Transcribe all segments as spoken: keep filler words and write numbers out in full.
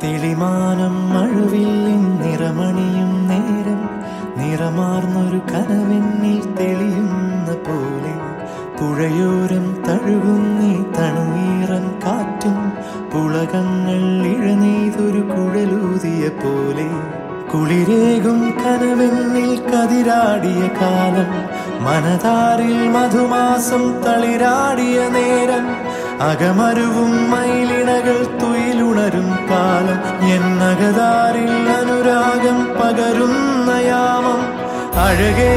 തെളിമാനം മഴവില്ലിൻ നിറമണിയും നേരം നിറമാർന്നൊരു കനവെന്നിൽ തെളിയുന്ന പോലെ പുഴയോരം തഴുകുന്നീ തണുനീറൻ കാറ്റും പുളകങ്ങൾ ഇഴനെയ്തൊരു കുഴലൂതിയ പോലെ കുളിരേകും കനവെന്നിൽ കതിരാടിയ കാലം മനതാരിൽ മധുമാസം തളിരാടിയ നേരം അകമരുവും മയിലിണകൾ തുയിലുണരും കാലം എന്നകതാരിൽ അനുരാഗം പകരുന്ന യാമം അഴകേ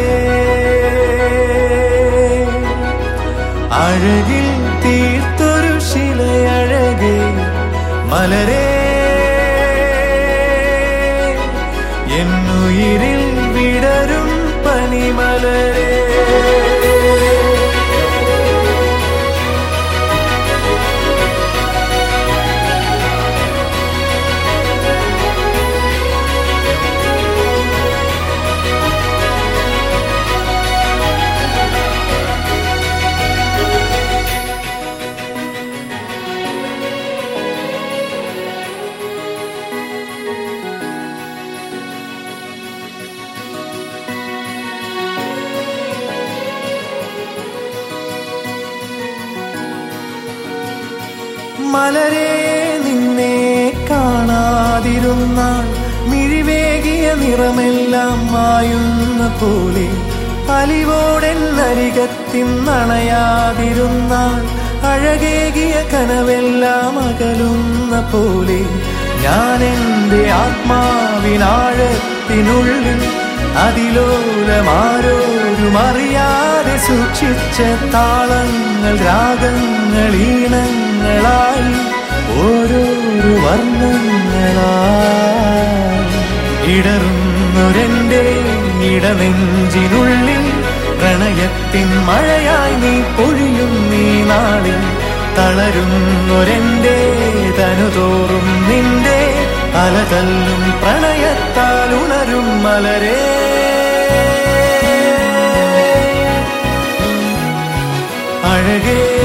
അഴകിൽ തീർത്തൊരു ശിലയഴകേ മലരേ എന്നുയിരിൽ വിടരും പനിമലരേ മലരേ നിന്നെ കാണാതിരുന്നാൽ മിഴിവേകിയ നിറമെല്ലാം മായുന്ന പോലെ അലിവോടെന്നരികത്തിന്നണയാതിരുന്നാൽ അഴകേകിയ കനവെല്ലാം അകലുന്ന പോലെ ഞാൻ എൻ്റെ ആത്മാവിനാഴത്തിനുള്ളിൽ അതിലോലമാരോരും അറിയാതെ സൂക്ഷിച്ച താളങ്ങൾ രാഗങ്ങൾ ഈണങ്ങളായി ഓരോരോ വർണ്ണങ്ങളായി ഇടറുന്നൊരെൻ്റെ ഇടനെഞ്ചിനുള്ളിൽ പ്രണയത്തിൻ മഴയായി നീ പൊഴിയും നീ നാളിൽ തളരുന്നൊരെൻ്റെ തനുതോറും നിന്റെ അലതല്ലും പ്രണയത്താൽ ഉണരും മലരേ അഴകേ